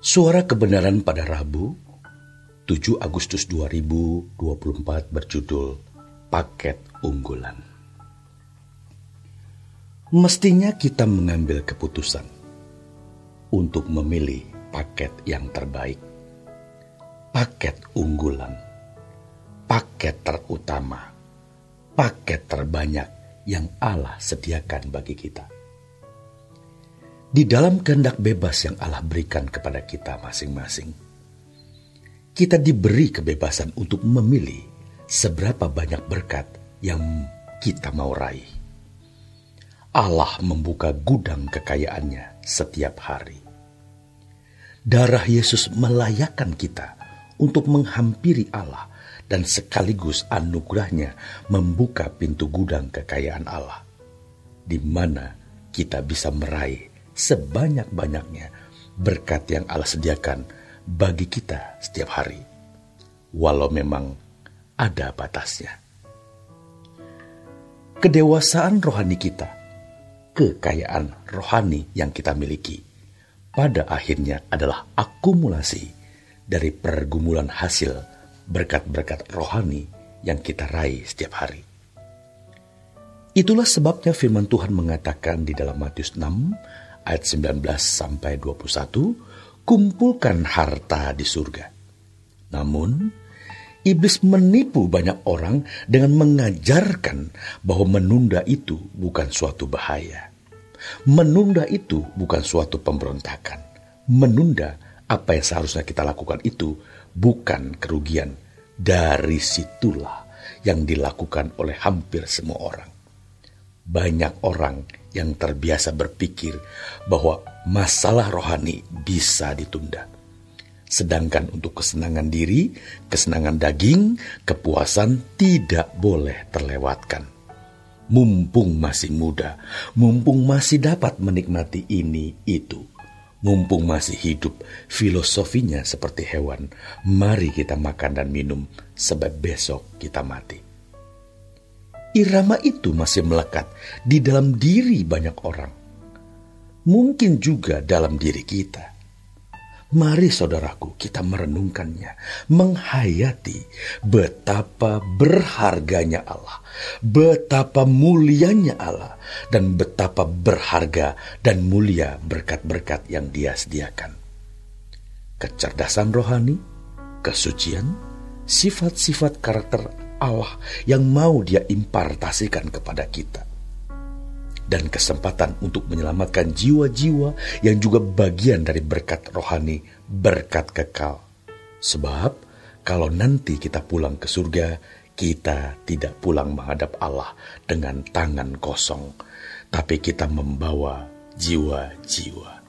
Suara Kebenaran pada Rabu, 7 Agustus 2024 berjudul Paket Unggulan. Mestinya kita mengambil keputusan untuk memilih paket yang terbaik, paket unggulan, paket terutama, paket terbanyak yang Allah sediakan bagi kita. Di dalam kehendak bebas yang Allah berikan kepada kita masing-masing, kita diberi kebebasan untuk memilih seberapa banyak berkat yang kita mau raih. Allah membuka gudang kekayaannya setiap hari. Darah Yesus melayakkan kita untuk menghampiri Allah dan sekaligus anugerahnya membuka pintu gudang kekayaan Allah, di mana kita bisa meraih sebanyak-banyaknya berkat yang Allah sediakan bagi kita setiap hari, walau memang ada batasnya. Kedewasaan rohani kita, kekayaan rohani yang kita miliki, pada akhirnya adalah akumulasi dari pergumulan hasil berkat-berkat rohani yang kita raih setiap hari. Itulah sebabnya firman Tuhan mengatakan di dalam Matius 6 ayat 19-21, kumpulkan harta di surga. Namun, iblis menipu banyak orang dengan mengajarkan bahwa menunda itu bukan suatu bahaya. Menunda itu bukan suatu pemberontakan. Menunda apa yang seharusnya kita lakukan itu bukan kerugian. Dari situlah yang dilakukan oleh hampir semua orang. Banyak orang yang terbiasa berpikir bahwa masalah rohani bisa ditunda. Sedangkan untuk kesenangan diri, kesenangan daging, kepuasan tidak boleh terlewatkan. Mumpung masih muda, mumpung masih dapat menikmati ini itu, mumpung masih hidup, filosofinya seperti hewan, mari kita makan dan minum sebab besok kita mati. Irama itu masih melekat di dalam diri banyak orang. Mungkin juga dalam diri kita. Mari saudaraku kita merenungkannya, menghayati betapa berharganya Allah, betapa mulianya Allah, dan betapa berharga dan mulia berkat-berkat yang Dia sediakan. Kecerdasan rohani, kesucian, sifat-sifat karakter Allah yang mau Dia impartasikan kepada kita, dan kesempatan untuk menyelamatkan jiwa-jiwa yang juga bagian dari berkat rohani, berkat kekal. Sebab kalau nanti kita pulang ke surga, kita tidak pulang menghadap Allah dengan tangan kosong, tapi kita membawa jiwa-jiwa.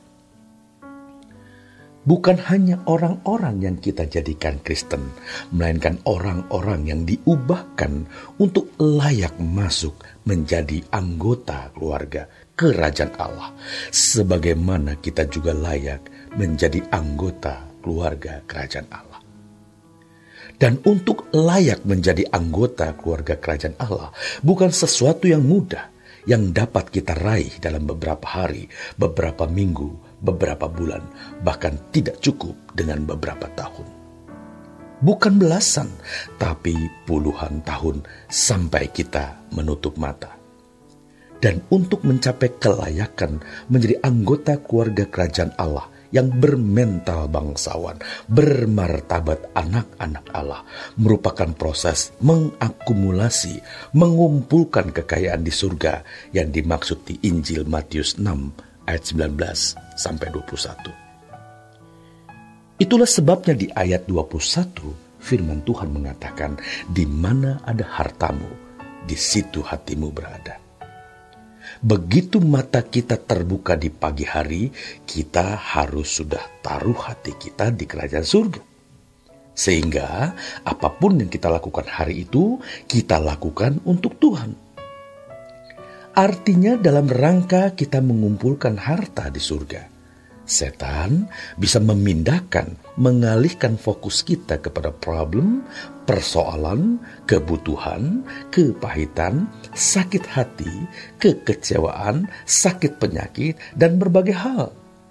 Bukan hanya orang-orang yang kita jadikan Kristen, melainkan orang-orang yang diubahkan untuk layak masuk menjadi anggota keluarga kerajaan Allah, sebagaimana kita juga layak menjadi anggota keluarga kerajaan Allah. Dan untuk layak menjadi anggota keluarga kerajaan Allah bukan sesuatu yang mudah, yang dapat kita raih dalam beberapa hari, beberapa minggu, beberapa bulan, bahkan tidak cukup dengan beberapa tahun. Bukan belasan, tapi puluhan tahun sampai kita menutup mata. Dan untuk mencapai kelayakan menjadi anggota keluarga kerajaan Allah yang bermental bangsawan, bermartabat anak-anak Allah, merupakan proses mengakumulasi, mengumpulkan kekayaan di surga yang dimaksud di Injil Matius 6 ayat 19-21. Itulah sebabnya di ayat 21 firman Tuhan mengatakan, di mana ada hartamu, di situ hatimu berada. Begitu mata kita terbuka di pagi hari, kita harus sudah taruh hati kita di kerajaan surga. Sehingga apapun yang kita lakukan hari itu, kita lakukan untuk Tuhan. Artinya dalam rangka kita mengumpulkan harta di surga, setan bisa memindahkan, mengalihkan fokus kita kepada problem, persoalan, kebutuhan, kepahitan, sakit hati, kekecewaan, sakit penyakit, dan berbagai hal.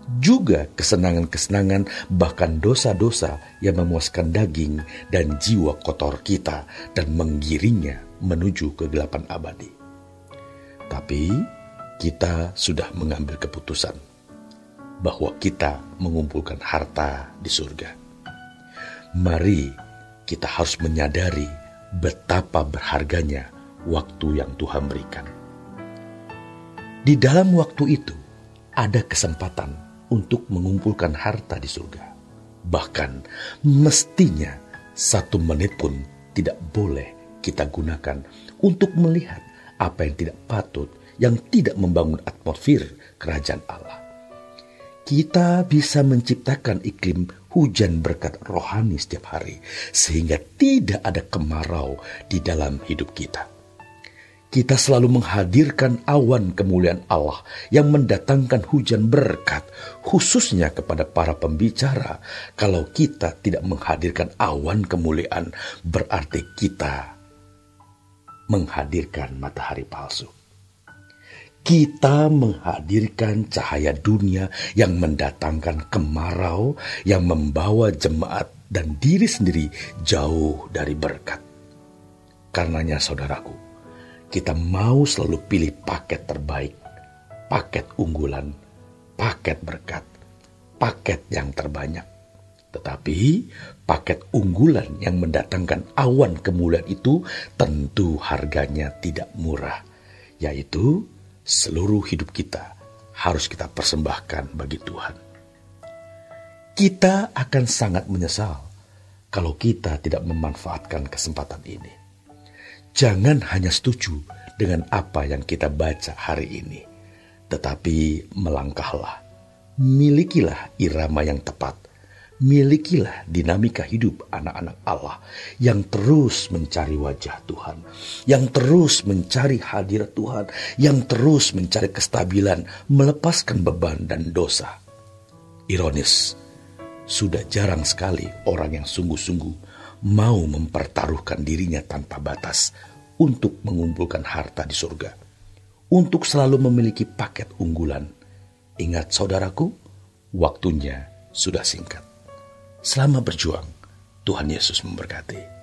juga kesenangan-kesenangan, bahkan dosa-dosa yang memuaskan daging dan jiwa kotor kita dan menggiringnya menuju kegelapan abadi. Tapi kita sudah mengambil keputusan bahwa kita mengumpulkan harta di surga. Mari kita harus menyadari betapa berharganya waktu yang Tuhan berikan. Di dalam waktu itu ada kesempatan untuk mengumpulkan harta di surga. Bahkan mestinya 1 menit pun tidak boleh kita gunakan untuk melihat apa yang tidak patut, yang tidak membangun atmosfer kerajaan Allah. Kita bisa menciptakan iklim hujan berkat rohani setiap hari, sehingga tidak ada kemarau di dalam hidup kita. Kita selalu menghadirkan awan kemuliaan Allah yang mendatangkan hujan berkat, khususnya kepada para pembicara. Kalau kita tidak menghadirkan awan kemuliaan, berarti kita menghadirkan matahari palsu. Kita menghadirkan cahaya dunia yang mendatangkan kemarau, yang membawa jemaat dan diri sendiri jauh dari berkat. Karenanya saudaraku, kita mau selalu pilih paket terbaik, paket unggulan, paket berkat, paket yang terbanyak. Tetapi paket unggulan yang mendatangkan awan kemuliaan itu tentu harganya tidak murah, yaitu seluruh hidup kita harus kita persembahkan bagi Tuhan. Kita akan sangat menyesal kalau kita tidak memanfaatkan kesempatan ini. Jangan hanya setuju dengan apa yang kita baca hari ini, tetapi melangkahlah, milikilah irama yang tepat, milikilah dinamika hidup anak-anak Allah yang terus mencari wajah Tuhan, yang terus mencari hadirat Tuhan, yang terus mencari kestabilan, melepaskan beban dan dosa. Ironis, sudah jarang sekali orang yang sungguh-sungguh mau mempertaruhkan dirinya tanpa batas untuk mengumpulkan harta di surga, untuk selalu memiliki paket unggulan. Ingat saudaraku, waktunya sudah singkat. Selamat berjuang. Tuhan Yesus memberkati.